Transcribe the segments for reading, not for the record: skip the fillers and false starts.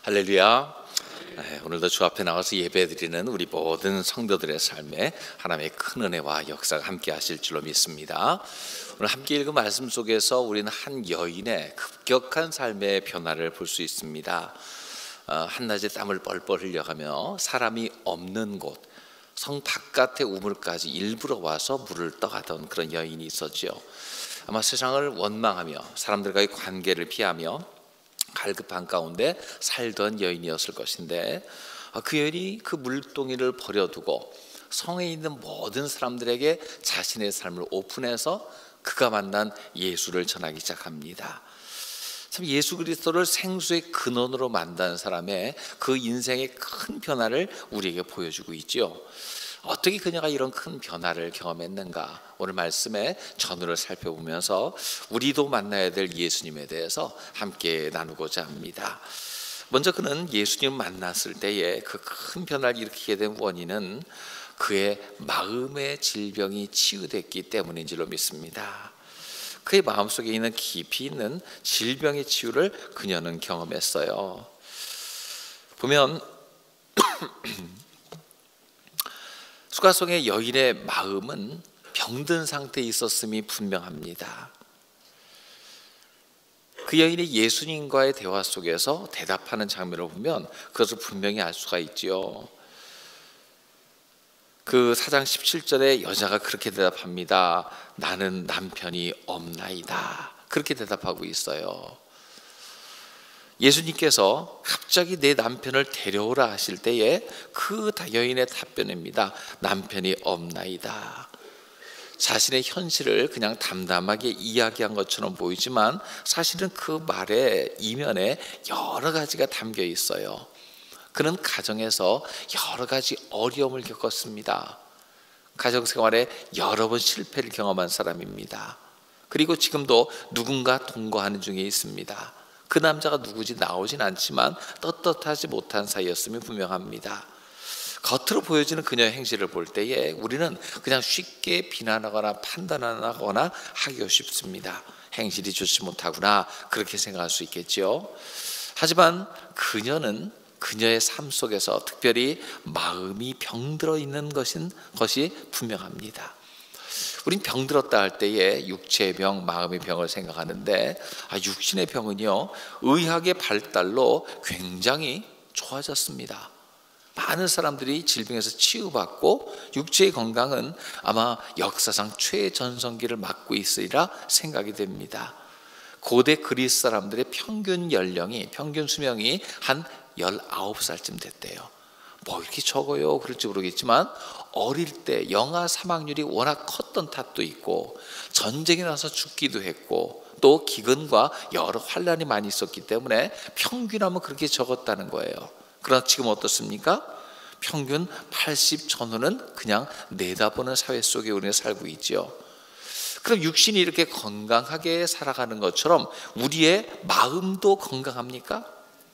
할렐루야. 오늘도 주 앞에 나와서 예배드리는 우리 모든 성도들의 삶에 하나님의 큰 은혜와 역사가 함께 하실 줄로 믿습니다. 오늘 함께 읽은 말씀 속에서 우리는 한 여인의 급격한 삶의 변화를 볼 수 있습니다. 한낮에 땀을 뻘뻘 흘려가며 사람이 없는 곳, 성 바깥의 우물까지 일부러 와서 물을 떠가던 그런 여인이 있었죠. 아마 세상을 원망하며 사람들과의 관계를 피하며 갈급한 가운데 살던 여인이었을 것인데, 그 여인이 그 물동이를 버려두고 성에 있는 모든 사람들에게 자신의 삶을 오픈해서 그가 만난 예수를 전하기 시작합니다. 참, 예수 그리스도를 생수의 근원으로 만난 사람의 그 인생의 큰 변화를 우리에게 보여주고 있죠. 어떻게 그녀가 이런 큰 변화를 경험했는가, 오늘 말씀의 전후를 살펴보면서 우리도 만나야 될 예수님에 대해서 함께 나누고자 합니다. 먼저 그는 예수님 만났을 때에 그 큰 변화를 일으키게 된 원인은 그의 마음의 질병이 치유됐기 때문인 줄로 믿습니다. 그의 마음속에 있는 깊이 있는 질병의 치유를 그녀는 경험했어요. 보면 수가성의 여인의 마음은 병든 상태에 있었음이 분명합니다. 그 여인이 예수님과의 대화 속에서 대답하는 장면을 보면 그것을 분명히 알 수가 있지요. 그 4장 17절에 여자가 그렇게 대답합니다. 나는 남편이 없나이다. 그렇게 대답하고 있어요. 예수님께서 갑자기 내 남편을 데려오라 하실 때에 그 여인의 답변입니다. 남편이 없나이다. 자신의 현실을 그냥 담담하게 이야기한 것처럼 보이지만 사실은 그 말의 이면에 여러 가지가 담겨 있어요. 그는 가정에서 여러 가지 어려움을 겪었습니다. 가정생활에 여러 번 실패를 경험한 사람입니다. 그리고 지금도 누군가 동거하는 중에 있습니다. 그 남자가 누구지 나오진 않지만 떳떳하지 못한 사이였음이 분명합니다. 겉으로 보여지는 그녀의 행실을 볼 때에 우리는 그냥 쉽게 비난하거나 판단하거나 하기가 쉽습니다. 행실이 좋지 못하구나, 그렇게 생각할 수 있겠죠. 하지만 그녀는 그녀의 삶 속에서 특별히 마음이 병들어 있는 것이 분명합니다. 우린 병들었다 할 때에 육체의 병, 마음의 병을 생각하는데, 육신의 병은요, 의학의 발달로 굉장히 좋아졌습니다. 많은 사람들이 질병에서 치유받고 육체의 건강은 아마 역사상 최전성기를 맞고 있으리라 생각이 됩니다. 고대 그리스 사람들의 평균 수명이 한 19살쯤 됐대요. 뭐 이렇게 적어요? 그럴지 모르겠지만 어릴 때 영아 사망률이 워낙 컸던 탓도 있고 전쟁이 나서 죽기도 했고 또 기근과 여러 환란이 많이 있었기 때문에 평균하면 그렇게 적었다는 거예요. 그러나 지금 어떻습니까? 평균 80 전후는 그냥 내다보는 사회 속에 우리는 살고 있죠. 그럼 육신이 이렇게 건강하게 살아가는 것처럼 우리의 마음도 건강합니까?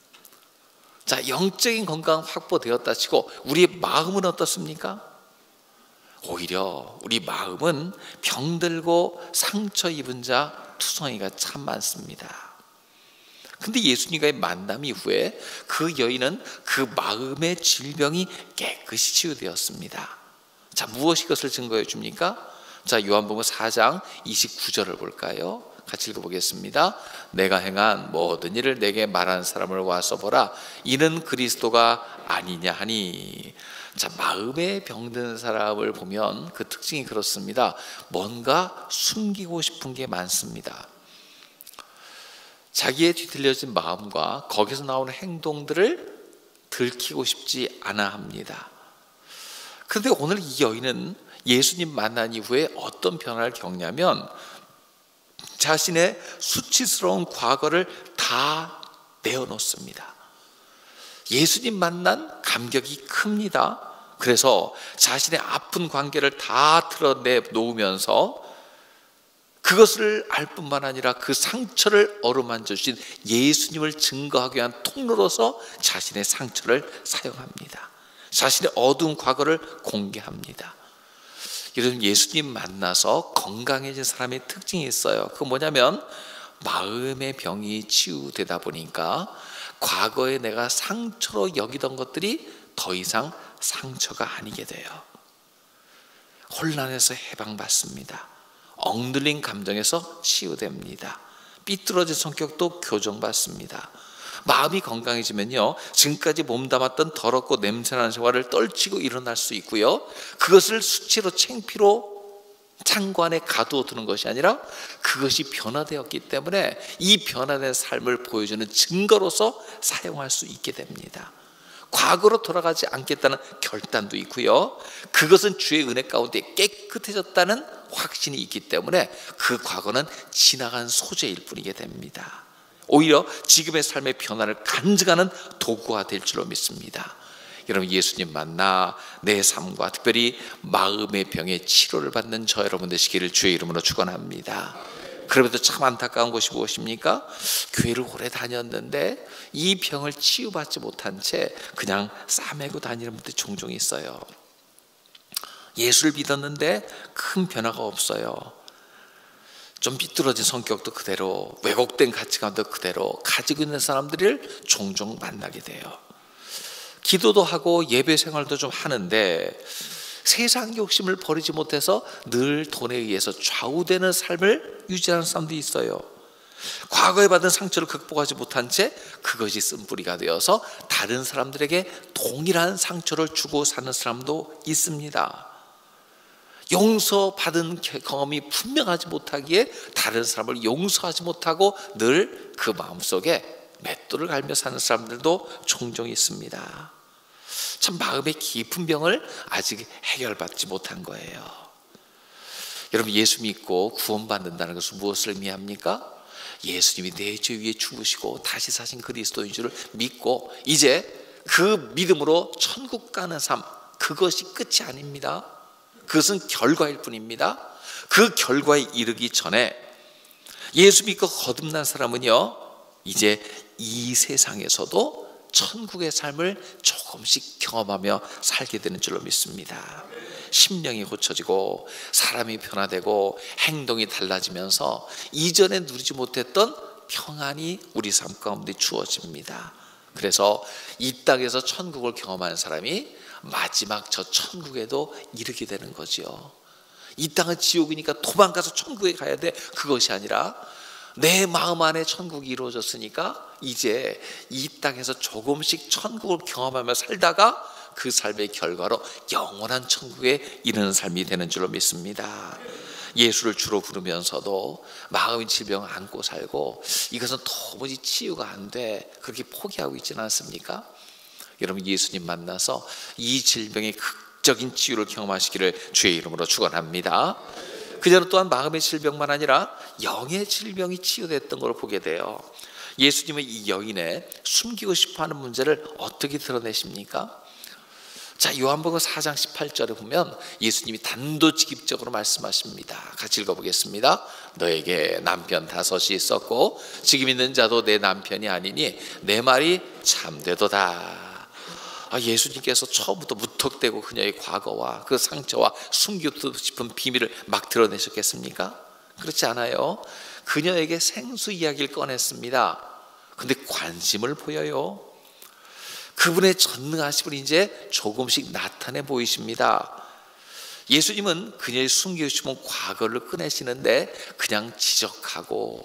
자, 영적인 건강 확보되었다 치고 우리의 마음은 어떻습니까? 오히려 우리 마음은 병들고 상처 입은 자 투성이가 참 많습니다. 근데 예수님과의 만남 이후에 그 여인은 그 마음의 질병이 깨끗이 치유되었습니다. 자, 무엇이 그것을 증거해 줍니까? 자, 요한복음 4장 29절을 볼까요? 같이 읽어보겠습니다. 내가 행한 모든 일을 내게 말한 사람을 와서 보라. 이는 그리스도가 아니냐 하니. 자, 마음에 병든 사람을 보면 그 특징이 그렇습니다. 뭔가 숨기고 싶은 게 많습니다. 자기의 뒤틀려진 마음과 거기서 나오는 행동들을 들키고 싶지 않아 합니다. 그런데 오늘 이 여인은 예수님 만난 이후에 어떤 변화를 겪냐면 자신의 수치스러운 과거를 다 내어놓습니다. 예수님 만난 감격이 큽니다. 그래서 자신의 아픈 관계를 다 드러내놓으면서 그것을 알 뿐만 아니라 그 상처를 어루만져 주신 예수님을 증거하기 위한 통로로서 자신의 상처를 사용합니다. 자신의 어두운 과거를 공개합니다. 여러분, 예수님 만나서 건강해진 사람의 특징이 있어요. 그건 뭐냐면 마음의 병이 치유되다 보니까 과거에 내가 상처로 여기던 것들이 더 이상 상처가 아니게 돼요. 혼란에서 해방받습니다. 억눌린 감정에서 치유됩니다. 삐뚤어진 성격도 교정받습니다. 마음이 건강해지면요, 지금까지 몸담았던 더럽고 냄새나는 생활을 떨치고 일어날 수 있고요, 그것을 수치로 창피로 창고 안에 가두어두는 것이 아니라 그것이 변화되었기 때문에 이 변화된 삶을 보여주는 증거로서 사용할 수 있게 됩니다. 과거로 돌아가지 않겠다는 결단도 있고요, 그것은 주의 은혜 가운데 깨끗해졌다는 확신이 있기 때문에 그 과거는 지나간 소재일 뿐이게 됩니다. 오히려 지금의 삶의 변화를 간증하는 도구가 될 줄로 믿습니다. 여러분, 예수님 만나 내 삶과 특별히 마음의 병의 치료를 받는 저 여러분 되시기를 주의 이름으로 축원합니다. 그럼에도 참 안타까운 것이 무엇입니까? 교회를 오래 다녔는데 이 병을 치유받지 못한 채 그냥 싸매고 다니는 분들이 종종 있어요. 예수를 믿었는데 큰 변화가 없어요. 좀 삐뚤어진 성격도 그대로, 왜곡된 가치관도 그대로 가지고 있는 사람들을 종종 만나게 돼요. 기도도 하고 예배 생활도 좀 하는데 세상 욕심을 버리지 못해서 늘 돈에 의해서 좌우되는 삶을 유지하는 사람도 있어요. 과거에 받은 상처를 극복하지 못한 채 그것이 쓴뿌리가 되어서 다른 사람들에게 동일한 상처를 주고 사는 사람도 있습니다. 용서받은 경험이 분명하지 못하기에 다른 사람을 용서하지 못하고 늘 그 마음속에 맷돌을 갈며 사는 사람들도 종종 있습니다. 참 마음의 깊은 병을 아직 해결받지 못한 거예요. 여러분, 예수 믿고 구원받는다는 것은 무엇을 의미합니까? 예수님이 내 죄 위에 죽으시고 다시 사신 그리스도인 줄을 믿고 이제 그 믿음으로 천국 가는 삶, 그것이 끝이 아닙니다. 그것은 결과일 뿐입니다. 그 결과에 이르기 전에 예수 믿고 거듭난 사람은요, 이제 이 세상에서도 천국의 삶을 조금씩 경험하며 살게 되는 줄로 믿습니다. 심령이 고쳐지고 사람이 변화되고 행동이 달라지면서 이전에 누리지 못했던 평안이 우리 삶 가운데 주어집니다. 그래서 이 땅에서 천국을 경험하는 사람이 마지막 저 천국에도 이르게 되는 거죠. 이 땅은 지옥이니까 도망가서 천국에 가야 돼, 그것이 아니라 내 마음 안에 천국이 이루어졌으니까 이제 이 땅에서 조금씩 천국을 경험하며 살다가 그 삶의 결과로 영원한 천국에 이르는 삶이 되는 줄로 믿습니다. 예수를 주로 부르면서도 마음의 질병을 안고 살고 이것은 도무지 치유가 안 돼, 그렇게 포기하고 있지는 않습니까? 여러분, 예수님 만나서 이 질병의 극적인 치유를 경험하시기를 주의 이름으로 축원합니다. 그녀는 또한 마음의 질병만 아니라 영의 질병이 치유됐던 걸 보게 돼요. 예수님은 이 여인의 숨기고 싶어하는 문제를 어떻게 드러내십니까? 자, 요한복음 4장 18절에 보면 예수님이 단도직입적으로 말씀하십니다. 같이 읽어보겠습니다. 너에게 남편 5이 있었고 지금 있는 자도 내 남편이 아니니 내 말이 참되도다. 예수님께서 처음부터 무턱대고 그녀의 과거와 그 상처와 숨기고 싶은 비밀을 막 드러내셨겠습니까? 그렇지 않아요. 그녀에게 생수 이야기를 꺼냈습니다. 근데 관심을 보여요. 그분의 전능하심을 이제 조금씩 나타내 보이십니다. 예수님은 그녀의 숨기고 싶은 과거를 꺼내시는데 그냥 지적하고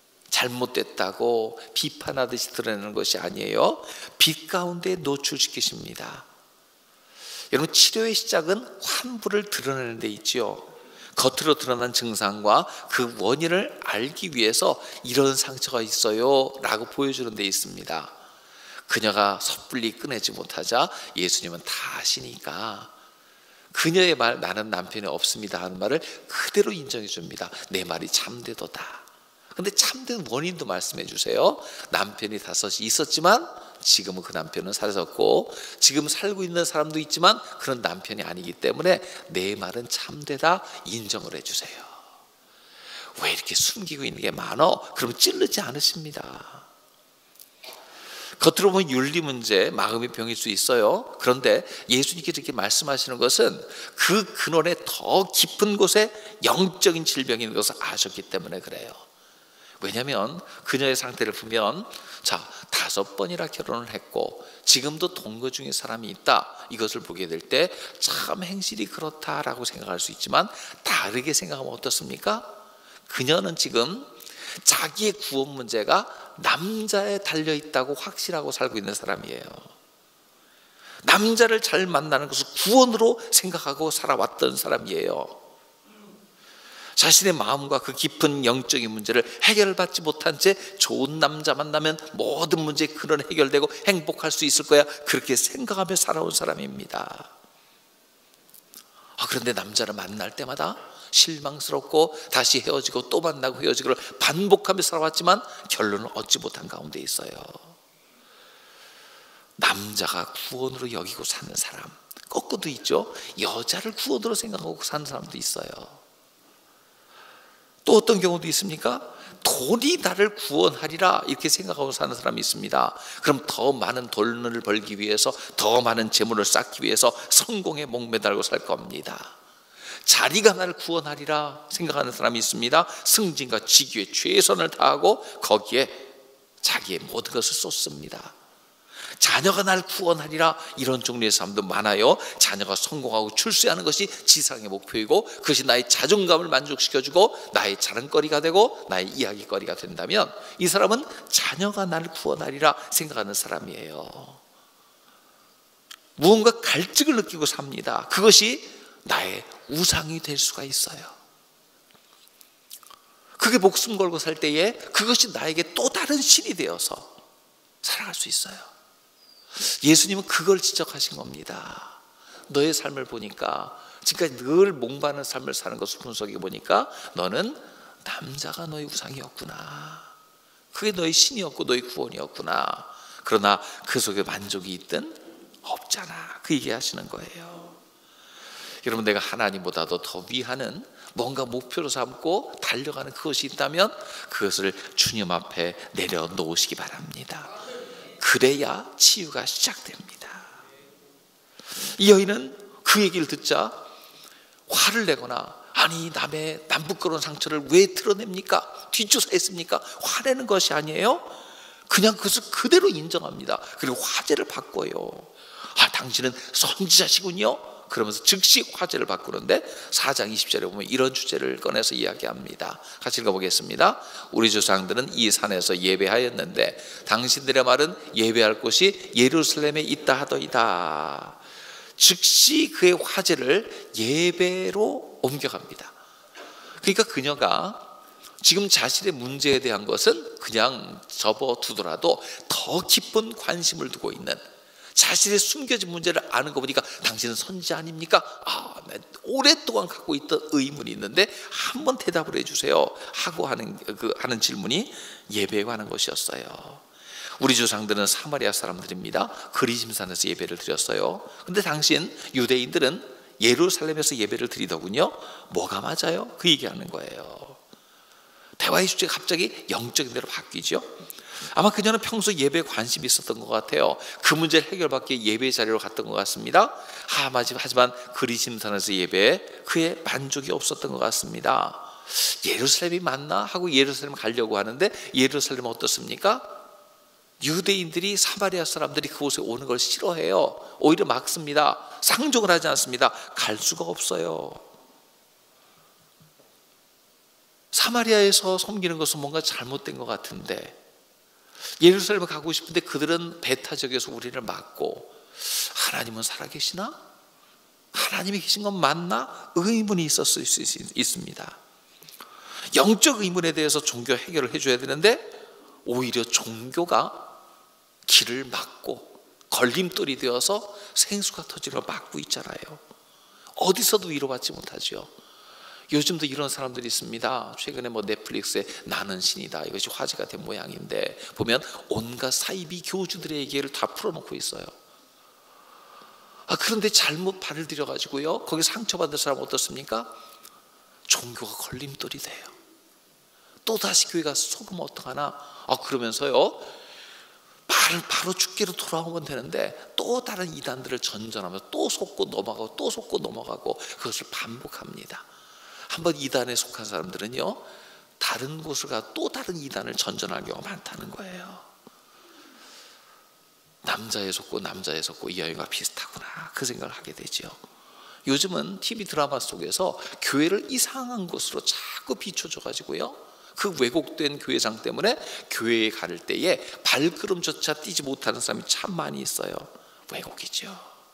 잘못됐다고 비판하듯이 드러내는 것이 아니에요. 빛 가운데 노출시키십니다. 여러분, 치료의 시작은 환부를 드러내는 데 있죠. 겉으로 드러난 증상과 그 원인을 알기 위해서 이런 상처가 있어요 라고 보여주는 데 있습니다. 그녀가 섣불리 꺼내지 못하자 예수님은 다 아시니까 그녀의 말, 나는 남편이 없습니다 하는 말을 그대로 인정해 줍니다. 내 말이 참되도다. 근데 참된 원인도 말씀해 주세요. 남편이 5이 있었지만 지금은 그 남편은 사라졌고 지금 살고 있는 사람도 있지만 그런 남편이 아니기 때문에 내 말은 참되다 인정을 해주세요. 왜 이렇게 숨기고 있는 게 많어? 그럼 찌르지 않으십니다. 겉으로 보면 윤리 문제, 마음의 병일 수 있어요. 그런데 예수님께서 이렇게 말씀하시는 것은 그 근원에 더 깊은 곳에 영적인 질병이 있는 것을 아셨기 때문에 그래요. 왜냐하면 그녀의 상태를 보면 자, 5번이나 결혼을 했고 지금도 동거 중인 사람이 있다, 이것을 보게 될 때 참 행실이 그렇다라고 생각할 수 있지만 다르게 생각하면 어떻습니까? 그녀는 지금 자기의 구원 문제가 남자에 달려있다고 확신하고 살고 있는 사람이에요. 남자를 잘 만나는 것을 구원으로 생각하고 살아왔던 사람이에요. 자신의 마음과 그 깊은 영적인 문제를 해결받지 못한 채 좋은 남자 만나면 모든 문제의 근원이 해결되고 행복할 수 있을 거야, 그렇게 생각하며 살아온 사람입니다. 그런데 남자를 만날 때마다 실망스럽고 다시 헤어지고 또 만나고 헤어지고를 반복하며 살아왔지만 결론을 얻지 못한 가운데 있어요. 남자가 구원으로 여기고 사는 사람, 거꾸도 있죠. 여자를 구원으로 생각하고 사는 사람도 있어요. 또 어떤 경우도 있습니까? 돈이 나를 구원하리라 이렇게 생각하고 사는 사람이 있습니다. 그럼 더 많은 돈을 벌기 위해서, 더 많은 재물을 쌓기 위해서 성공에 목매달고 살 겁니다. 자리가 나를 구원하리라 생각하는 사람이 있습니다. 승진과 직위에 최선을 다하고 거기에 자기의 모든 것을 쏟습니다. 자녀가 날 구원하리라, 이런 종류의 사람도 많아요. 자녀가 성공하고 출세하는 것이 지상의 목표이고 그것이 나의 자존감을 만족시켜주고 나의 자랑거리가 되고 나의 이야기거리가 된다면 이 사람은 자녀가 나를 구원하리라 생각하는 사람이에요. 무언가 갈증을 느끼고 삽니다. 그것이 나의 우상이 될 수가 있어요. 그게 목숨 걸고 살 때에 그것이 나에게 또 다른 신이 되어서 살아갈 수 있어요. 예수님은 그걸 지적하신 겁니다. 너의 삶을 보니까 지금까지 늘 몽바는 삶을 사는 것을 분석해 보니까 너는 남자가 너의 우상이었구나, 그게 너의 신이었고 너의 구원이었구나. 그러나 그 속에 만족이 있든 없잖아, 그 얘기하시는 거예요. 여러분, 내가 하나님보다도 더 위하는 뭔가 목표로 삼고 달려가는 그것이 있다면 그것을 주님 앞에 내려놓으시기 바랍니다. 그래야 치유가 시작됩니다. 이 여인은 그 얘기를 듣자 화를 내거나 아니 남의 부끄러운 상처를 왜 드러냅니까? 뒷조사했습니까? 화내는 것이 아니에요. 그냥 그것을 그대로 인정합니다. 그리고 화제를 바꿔요. 당신은 선지자시군요. 그러면서 즉시 화제를 바꾸는데 4장 20절에 보면 이런 주제를 꺼내서 이야기합니다. 같이 읽어보겠습니다. 우리 조상들은 이 산에서 예배하였는데 당신들의 말은 예배할 곳이 예루살렘에 있다 하더이다. 즉시 그의 화제를 예배로 옮겨갑니다. 그러니까 그녀가 지금 자신의 문제에 대한 것은 그냥 접어두더라도 더 깊은 관심을 두고 있는, 자신의 숨겨진 문제를 아는 거 보니까 당신은 선지자 아닙니까? 오랫동안 갖고 있던 의문이 있는데 한번 대답을 해주세요 하고 하는 질문이 예배에 관한 것이었어요. 우리 조상들은 사마리아 사람들입니다. 그리심산에서 예배를 드렸어요. 근데 당신 유대인들은 예루살렘에서 예배를 드리더군요. 뭐가 맞아요? 그 얘기하는 거예요. 대화의 주제가 갑자기 영적인 데로 바뀌죠. 아마 그녀는 평소 예배에 관심이 있었던 것 같아요. 그 문제를 해결받기 위해 예배 자리로 갔던 것 같습니다. 하지만 그리심산에서 예배에 그의 만족이 없었던 것 같습니다. 예루살렘이 맞나 하고 예루살렘 가려고 하는데 예루살렘은 어떻습니까? 유대인들이, 사마리아 사람들이 그곳에 오는 걸 싫어해요. 오히려 막습니다. 상종을 하지 않습니다. 갈 수가 없어요. 사마리아에서 섬기는 것은 뭔가 잘못된 것 같은데 예루살렘에 가고 싶은데 그들은 배타적에서 우리를 막고, 하나님은 살아계시나? 하나님이 계신 건 맞나? 의문이 있었을 수 있습니다. 영적 의문에 대해서 종교 해결을 해줘야 되는데 오히려 종교가 길을 막고 걸림돌이 되어서 생수가 터지는 걸 막고 있잖아요. 어디서도 위로받지 못하죠. 요즘도 이런 사람들이 있습니다. 최근에 넷플릭스에 나는 신이다, 이것이 화제가 된 모양인데 보면 온갖 사이비 교주들의 얘기를 다 풀어놓고 있어요. 그런데 잘못 발을 들여가지고요, 거기 상처받은 사람은 어떻습니까? 종교가 걸림돌이 돼요. 또다시 교회 가서 속으면 어떡하나? 그러면서요 바로 죽기로 돌아오면 되는데 또 다른 이단들을 전전하면서 또 속고 넘어가고 또 속고 넘어가고 그것을 반복합니다. 한번 이단에 속한 사람들은요 다른 곳을 가 또 다른 이단을 전전할 경우가 많다는 거예요. 남자에 속고 남자에 속고 이 여인과 비슷하구나, 그 생각을 하게 되죠. 요즘은 TV 드라마 속에서 교회를 이상한 곳으로 자꾸 비춰줘 가지고요, 그 왜곡된 교회상 때문에 교회에 갈 때에 발걸음조차 뛰지 못하는 사람이 참 많이 있어요. 왜곡이죠.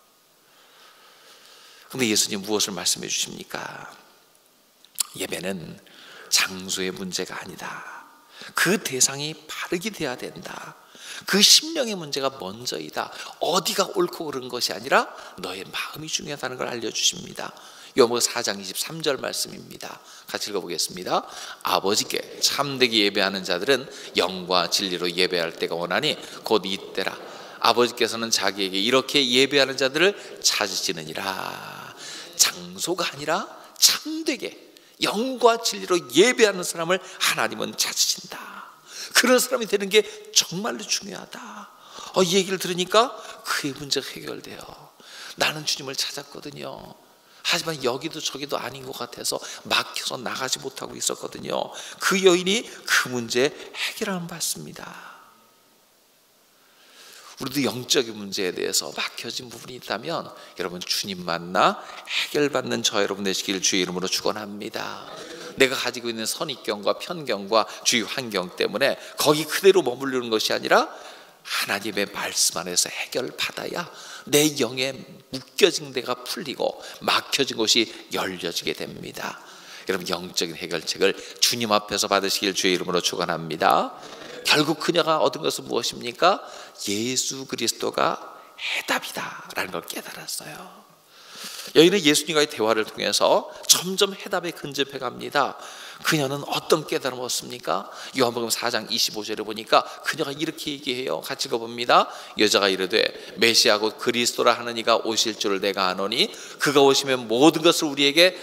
그런데 예수님 무엇을 말씀해 주십니까? 예배는 장소의 문제가 아니다. 그 대상이 바르게 돼야 된다. 그 심령의 문제가 먼저이다. 어디가 옳고 그른 것이 아니라 너의 마음이 중요하다는 걸 알려주십니다. 요한복음 4장 23절 말씀입니다. 같이 읽어보겠습니다. 아버지께 참되게 예배하는 자들은 영과 진리로 예배할 때가 오나니 곧 이때라. 아버지께서는 자기에게 이렇게 예배하는 자들을 찾으시느니라. 장소가 아니라 참되게 영과 진리로 예배하는 사람을 하나님은 찾으신다. 그런 사람이 되는 게 정말로 중요하다. 이 얘기를 들으니까 그의 문제가 해결돼요. 나는 주님을 찾았거든요. 하지만 여기도 저기도 아닌 것 같아서 막혀서 나가지 못하고 있었거든요. 그 여인이 그 문제 해결함을 받습니다. 우리도 영적인 문제에 대해서 막혀진 부분이 있다면 여러분, 주님 만나 해결받는 저 여러분 되시길 주의 이름으로 축원합니다. 내가 가지고 있는 선입견과 편견과 주위 환경 때문에 거기 그대로 머무르는 것이 아니라 하나님의 말씀 안에서 해결받아야 내 영에 묶여진 데가 풀리고 막혀진 곳이 열려지게 됩니다. 여러분, 영적인 해결책을 주님 앞에서 받으시길 주의 이름으로 축원합니다. 결국 그녀가 얻은 것은 무엇입니까? 예수 그리스도가 해답이다 라는 걸 깨달았어요. 여인은 예수님과의 대화를 통해서 점점 해답에 근접해 갑니다. 그녀는 어떤 깨달음을 얻습니까? 요한복음 4장 25절에 보니까 그녀가 이렇게 얘기해요. 같이 읽어봅니다. 여자가 이르되 메시아 곧 그리스도라 하는 이가 오실 줄을 내가 아노니 그가 오시면 모든 것을 우리에게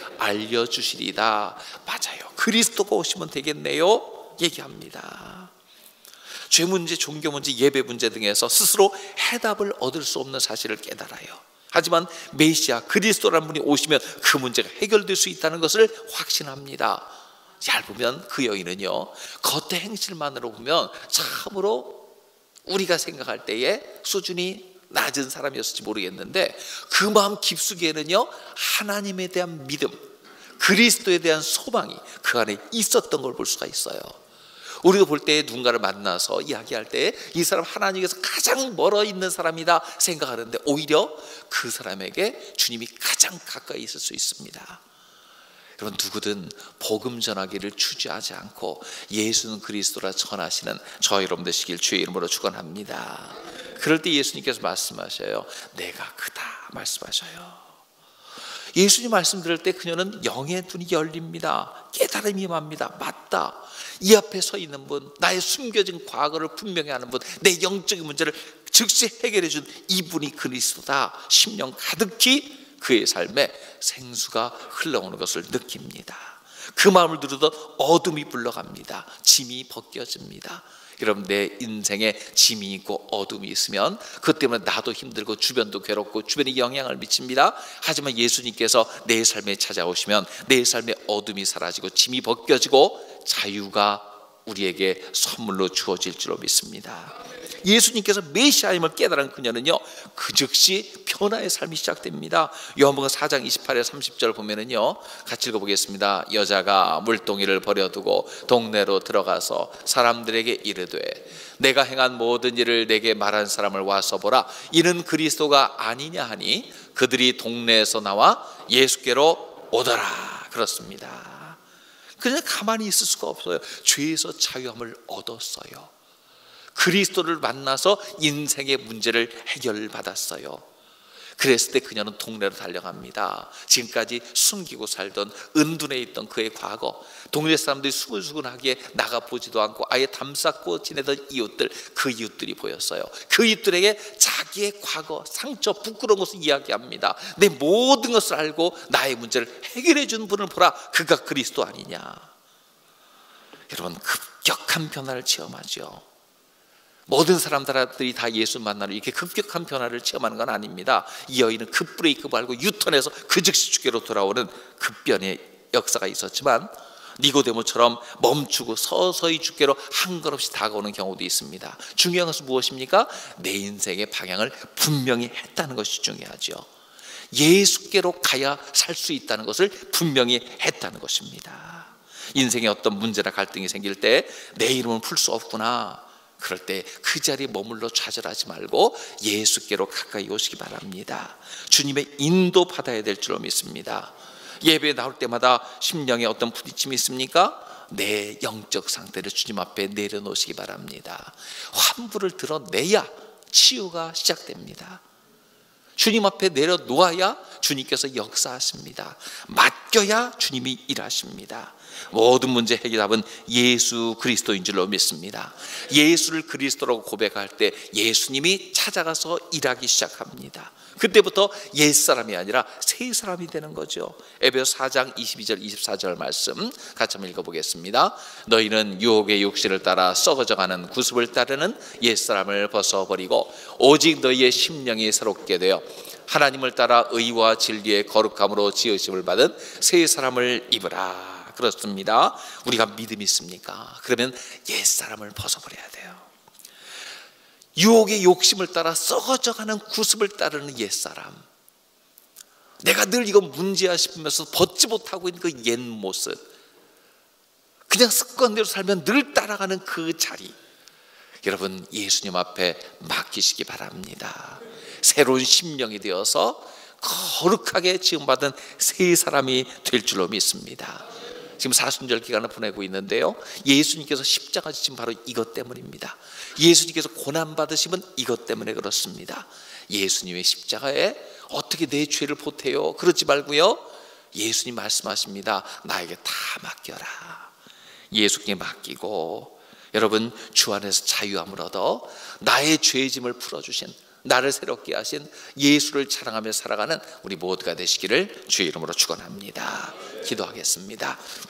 알려주시리다. 맞아요, 그리스도가 오시면 되겠네요 얘기합니다. 죄 문제, 종교 문제, 예배 문제 등에서 스스로 해답을 얻을 수 없는 사실을 깨달아요. 하지만 메시아 그리스도라는 분이 오시면 그 문제가 해결될 수 있다는 것을 확신합니다. 잘 보면 그 여인은요, 겉의 행실만으로 보면 참으로 우리가 생각할 때에 수준이 낮은 사람이었을지 모르겠는데 그 마음 깊숙이에는요, 하나님에 대한 믿음, 그리스도에 대한 소망이 그 안에 있었던 걸 볼 수가 있어요. 우리도 볼 때 누군가를 만나서 이야기할 때 이 사람 하나님께서 가장 멀어 있는 사람이다 생각하는데 오히려 그 사람에게 주님이 가장 가까이 있을 수 있습니다. 여러분, 누구든 복음 전하기를 주저하지 않고 예수는 그리스도라 전하시는 저 여러분 되시길 주의 이름으로 축원합니다. 그럴 때 예수님께서 말씀하셔요. 내가 크다 말씀하셔요. 예수님 말씀 들을 때 그녀는 영의 눈이 열립니다. 깨달음이 임합니다. 맞다, 이 앞에 서 있는 분, 나의 숨겨진 과거를 분명히 하는 분, 내 영적인 문제를 즉시 해결해 준 이분이 그리스도다. 심령 가득히 그의 삶에 생수가 흘러오는 것을 느낍니다. 그 마음을 누르던 어둠이 불러갑니다. 짐이 벗겨집니다. 여러분, 내 인생에 짐이 있고 어둠이 있으면 그것 때문에 나도 힘들고 주변도 괴롭고 주변에 영향을 미칩니다. 하지만 예수님께서 내 삶에 찾아오시면 내 삶의 어둠이 사라지고 짐이 벗겨지고 자유가 우리에게 선물로 주어질 줄로 믿습니다. 예수님께서 메시아임을 깨달은 그녀는요, 그 즉시 변화의 삶이 시작됩니다. 요한복음 4장 28절 30절 보면은요, 같이 읽어보겠습니다. 여자가 물동이를 버려두고 동네로 들어가서 사람들에게 이르되 내가 행한 모든 일을 내게 말한 사람을 와서 보라. 이는 그리스도가 아니냐 하니 그들이 동네에서 나와 예수께로 오더라. 그렇습니다. 그냥 가만히 있을 수가 없어요. 죄에서 자유함을 얻었어요. 그리스도를 만나서 인생의 문제를 해결받았어요. 그랬을 때 그녀는 동네로 달려갑니다. 지금까지 숨기고 살던 은둔에 있던 그의 과거, 동네 사람들이 수근수근하게 나가보지도 않고 아예 담쌓고 지내던 이웃들, 그 이웃들이 보였어요. 그 이웃들에게 자기의 과거, 상처, 부끄러운 것을 이야기합니다. 내 모든 것을 알고 나의 문제를 해결해 준 분을 보라. 그가 그리스도 아니냐. 여러분, 급격한 변화를 체험하죠. 모든 사람들이 다 예수 만나는 이렇게 급격한 변화를 체험하는 건 아닙니다. 이 여인은 급브레이크 밟고 유턴해서 그 즉시 주께로 돌아오는 급변의 역사가 있었지만 니고데모처럼 멈추고 서서히 주께로 한 걸음씩 다가오는 경우도 있습니다. 중요한 것은 무엇입니까? 내 인생의 방향을 분명히 했다는 것이 중요하죠. 예수께로 가야 살 수 있다는 것을 분명히 했다는 것입니다. 인생에 어떤 문제나 갈등이 생길 때 내 이름은 풀 수 없구나, 그럴 때 그 자리에 머물러 좌절하지 말고 예수께로 가까이 오시기 바랍니다. 주님의 인도 받아야 될 줄로 믿습니다. 예배에 나올 때마다 심령에 어떤 부딪힘이 있습니까? 내 영적 상태를 주님 앞에 내려놓으시기 바랍니다. 환부를 드러내야 치유가 시작됩니다. 주님 앞에 내려놓아야 주님께서 역사하십니다. 맡겨야 주님이 일하십니다. 모든 문제 해결답은 예수 그리스도인 줄로 믿습니다. 예수를 그리스도라고 고백할 때 예수님이 찾아가서 일하기 시작합니다. 그때부터 옛사람이 아니라 새 사람이 되는 거죠. 에베소 4장 22절 24절 말씀 같이 한번 읽어보겠습니다. 너희는 유혹의 육신을 따라 썩어져가는 구습을 따르는 옛사람을 벗어버리고 오직 너희의 심령이 새롭게 되어 하나님을 따라 의와 진리의 거룩함으로 지으심을 받은 새 사람을 입으라. 그렇습니다. 우리가 믿음이 있습니까? 그러면 옛사람을 벗어버려야 돼요. 유혹의 욕심을 따라 썩어져가는 구습을 따르는 옛사람, 내가 늘 이거 문제야 싶으면서 벗지 못하고 있는 그 옛 모습, 그냥 습관대로 살면 늘 따라가는 그 자리, 여러분 예수님 앞에 맡기시기 바랍니다. 새로운 심령이 되어서 거룩하게 지음받은 새 사람이 될 줄로 믿습니다. 지금 사순절 기간을 보내고 있는데요, 예수님께서 십자가 지신 바로 이것 때문입니다. 예수님께서 고난받으심은 이것 때문에 그렇습니다. 예수님의 십자가에 어떻게 내 죄를 보태요? 그러지 말고요, 예수님 말씀하십니다. 나에게 다 맡겨라. 예수께 맡기고 여러분 주 안에서 자유함을 얻어 나의 죄짐을 풀어주신, 나를 새롭게 하신 예수를 자랑하며 살아가는 우리 모두가 되시기를 주의 이름으로 축원합니다. 기도하겠습니다.